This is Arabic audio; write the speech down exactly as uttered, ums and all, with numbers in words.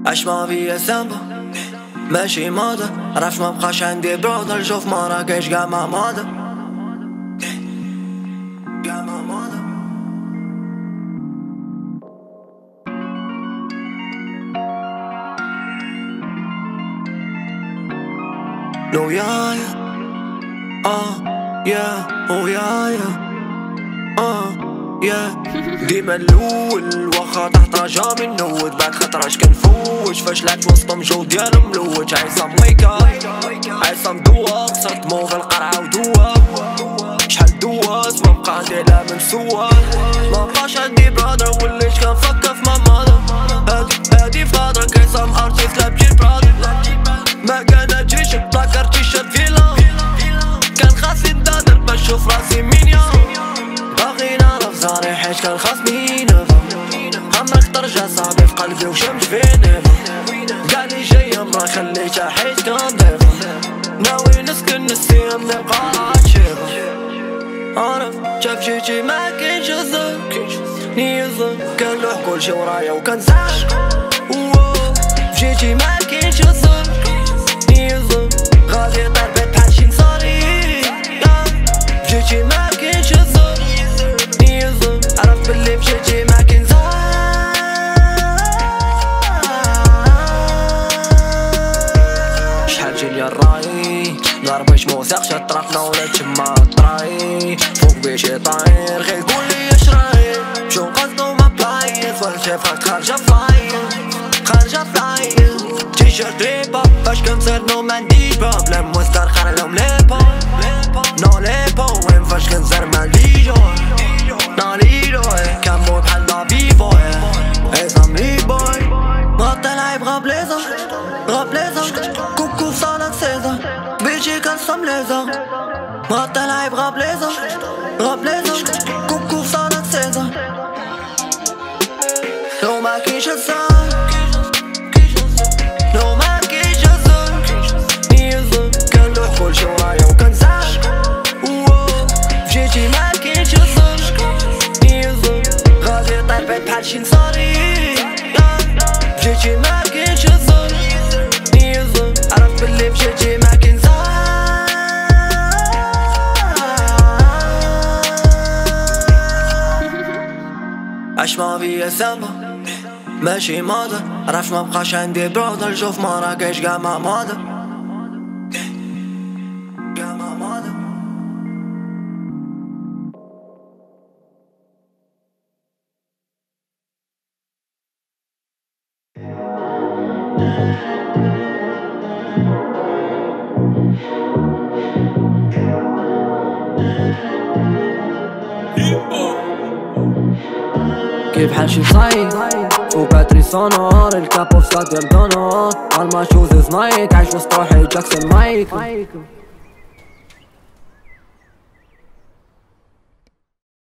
عاش ما فيا سامبا ماشي موضة، عرفت مبقاش عندي برودر، شوف مراكش قاع ما موضة قاع ما موضة. لو يايا اه يا او يايا اه يا ديما الاول واخا تحت رجا من نود، بعد خطراش كنفوش فاش لعبت وسطهم جو ديالهم ملوج. عيصام ويكا عيصام دوا خسرت مو في القرعة ودوا، شحال دواز مبقى عندي لا من سوا، مبقاش عندي برادر وليت كنفكر في مامادا. هادي هادي فادرك عيصام ارتيست لا بجي برادر، ما كان تيشيرت بلاكار تيشيرت فيلا، كان خاصني ندادر باش نشوف راسي مينيا، باغي نعرف زاري حيت كان خاصني نفهم، عمرك ترجع صاحبي في قلبي وشمت في نفهم، قالي جاية مرا خليتها حيت كان ضيفة، ناوي نسكن نسيم نبقى عاتشيفة. عارف شاف جيتي ما كاينش الزر نيزر، كان لوح كلشي ورايا وكان زعل جيتي ما كاينش الزر نيزر، غادي ضربت بحال شي نصاري جيتي ما كاينش الزر نيزر، عرفت بلي مشيتي ما كاين زهر. شحال جيلي الراي ضربش موثقش طرفنا ولا تما طراي، فوق بيشي طاير غير قولي اش رايك، شو قصدو ما بلايص ولا شافك خارجة فلاير خارجة فلاير. تيشيرت ريبا فاش كنصير نو مانديش بروبليم، مسترخر لهم ليبو نو ليبو، وين فاش كنصير ماليجو ناليجو، كان مو بحال لا فيفو عيصام ريد بوي، غطي العيب غاب ليزا غاب ليزا، كوكو في صالة سيزا بيجي كنصم ليزا، غطي العيب غاب ليزا غاب ليزا، كوكو في صالة سيزا، لو ما كاينش الزهر لو ما كاينش الزهر نيزر، كان لوح كلشي ورايا وكان زعل فجيتي ما كاينش الزهر نيزر، غادي طير بحال شي نصاري فجيتي ما كاينش الزهر نيزر، عرفت بلي مشيتي ما كاين زهر. عاش ما فيا سامبا ماشي موضة، عرفت مبقاش عندي برودر، شوف مراكش قاع ما موضة قاع ما موضة. كيف حال شي صايد وباتري سونور، الكابو في صاد ديال دونور، الماشوز نايك عايش وسط روحي جاكسون مايك.